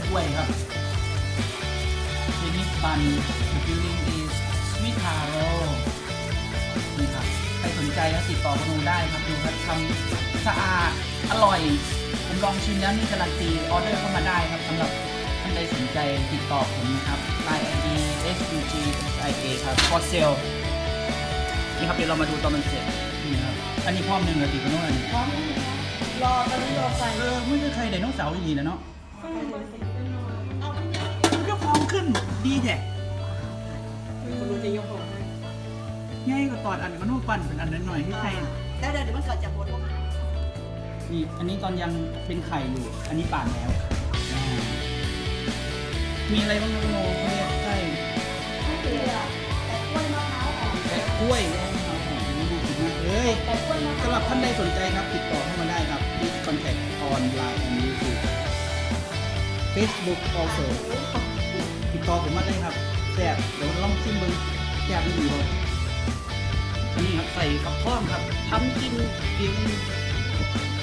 กล้วยครับ Chinese bun the filling is sweet taro นี่ครับใครสนใจก็ติดต่อคุณลุงได้ครับดูครับทำสะอาดอร่อยผมลองชิมแล้วนี่การันตีออเดอร์เข้ามาได้ครับสำหรับท่านใดสนใจติดต่อผมนะครับ ID SUGSIA ครับ for sale นี่ครับเดี๋ยวเรามาดูตอนมันเสร็จนี่ครับอันนี้พร้อมหนึ่งเลยติดกันนู่นนี่พร้อมรอตอนนี้รอไฟไม่ใช่ใครไดโนเสาร์อย่างนี้นะเนาะยกของขึ้นดีแท้คุณลุงจะยกของให้ง่ายกว่าตอนอันมันนู่นปั่นเป็นอันนั้นหน่อยที่ใครได้เดี๋ยวมันเกิดจากบนลงนี่อันนี้ตอนยังเป็นไข่อยู่อันนี้ป่านแล้วมีอะไรบ้างครับคุณโนเขาเรียกไส้แต่กล้วยมะพร้าวอ่อนแต่กล้วยมะพร้าวหอมดูดีมากเลยแต่กล้วยมะพร้าวสำหรับท่านใดสนใจครับติดต่อเข้ามาได้ครับที่ contact on line and YouTube Facebook also ติดต่อผมมาได้ครับแซ่บเดี๋ยวลองชิมดูแซ่บไม่ดีเลยอันนี้ครับใส่กับข้อมครับทำกิน